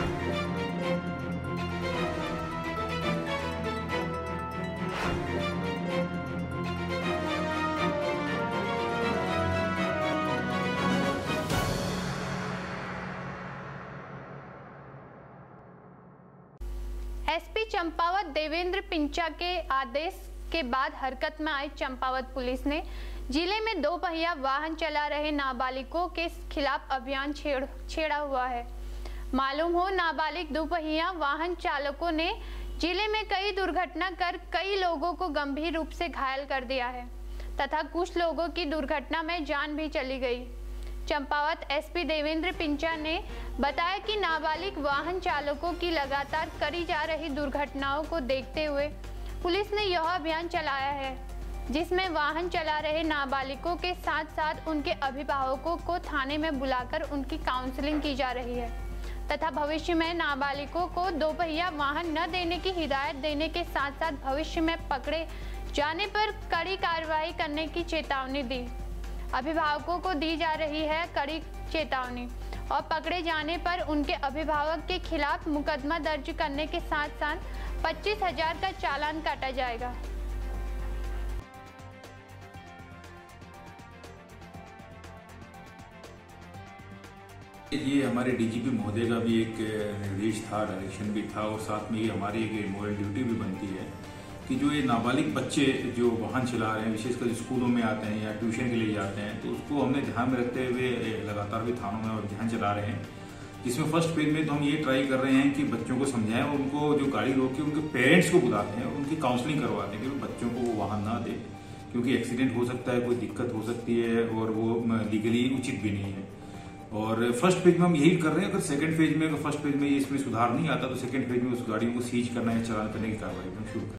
SP Champawat Devendra Pincha के आदेश के बाद हरकत में आई चंपावत पुलिस ने जिले में 2 पहिया वाहन चला रहे नाबालिगों के खिलाफ अभियान छेड़ा हुआ है। मालूम हो, नाबालिग 2 पहिया वाहन चालकों ने जिले में कई दुर्घटना कर कई लोगों को गंभीर रूप से घायल कर दिया है तथा कुछ लोगों की दुर्घटना में जान भी चली गई। चंपावत एसपी देवेंद्र पिंचा ने बताया कि नाबालिग वाहन चालकों की लगातार करी जा रही दुर्घटनाओं को देखते हुए पुलिस ने यह अभियान चलाया है, जिसमें वाहन चला रहे नाबालिगों के साथ साथ उनके अभिभावकों को थाने में बुलाकर उनकी काउंसलिंग की जा रही है तथा भविष्य में नाबालिगों को 2 पहिया वाहन न देने की हिदायत देने के साथ साथ भविष्य में पकड़े जाने पर कड़ी कार्रवाई करने की चेतावनी दी। अभिभावकों को दी जा रही है कड़ी चेतावनी और पकड़े जाने पर उनके अभिभावक के खिलाफ मुकदमा दर्ज करने के साथ साथ 25,000 का चालान काटा जाएगा। ये हमारे डीजीपी महोदय का भी एक निर्देश था, डायरेक्शन भी था और साथ में ये हमारी एक मॉरल ड्यूटी भी बनती है कि जो ये नाबालिग बच्चे जो वाहन चला रहे हैं, विशेषकर स्कूलों में आते हैं या ट्यूशन के लिए जाते हैं, तो उसको हमने ध्यान में रखते हुए लगातार भी थानों में और ध्यान चला रहे हैं। जिसमें फर्स्ट पेज में तो हम ये ट्राई कर रहे हैं कि बच्चों को समझाएं और उनको जो गाड़ी रोक के उनके पेरेंट्स को बुलाते हैं और उनकी काउंसलिंग करवाते हैं कि बच्चों को वो वाहन ना दे, क्योंकि एक्सीडेंट हो सकता है, कोई दिक्कत हो सकती है और वो लीगली उचित भी नहीं है। और फर्स्ट पेज में हम यही कर रहे हैं। अगर सेकंड पेज में, अगर फर्स्ट पेज में इसमें सुधार नहीं आता तो सेकंड पेज में उस गाड़ियों को सीज करना या चालान करने की कार्रवाई हम शुरू करें।